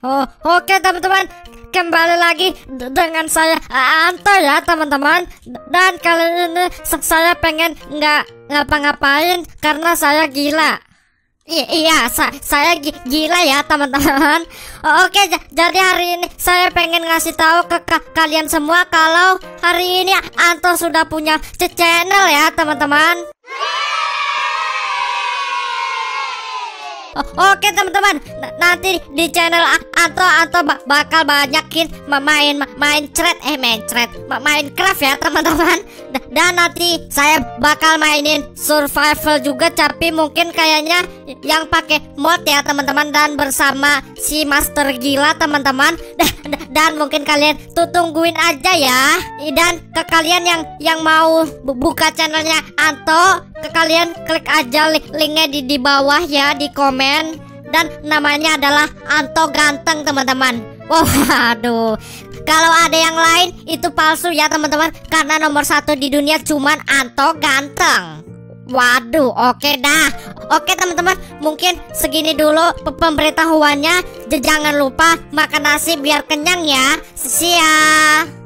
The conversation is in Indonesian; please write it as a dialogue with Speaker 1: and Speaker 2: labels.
Speaker 1: Oh, oke teman-teman, kembali lagi dengan saya Anto ya teman-teman. Dan kali ini saya pengen nggak ngapa-ngapain karena saya gila. Iya, saya gila ya teman-teman. Oke, jadi hari ini saya pengen ngasih tahu ke kalian semua kalau hari ini Anto sudah punya channel ya teman-teman. Oke teman-teman, nanti di channel Anto bakal banyakin main Minecraft ya teman-teman. Dan nanti saya bakal mainin survival juga, tapi mungkin kayaknya yang pakai mod ya teman-teman, dan bersama si Master Gila teman-teman. Dan mungkin kalian tungguin aja ya. Dan ke kalian yang mau buka channelnya Anto, ke kalian klik aja linknya di bawah ya, di komen. Dan namanya adalah Anto Ganteng teman-teman. Waduh, kalau ada yang lain itu palsu ya teman-teman, karena nomor 1 di dunia cuman Anto Ganteng. Waduh, oke dah. Oke teman-teman, mungkin segini dulu pemberitahuannya. Jangan lupa makan nasi biar kenyang ya. See ya.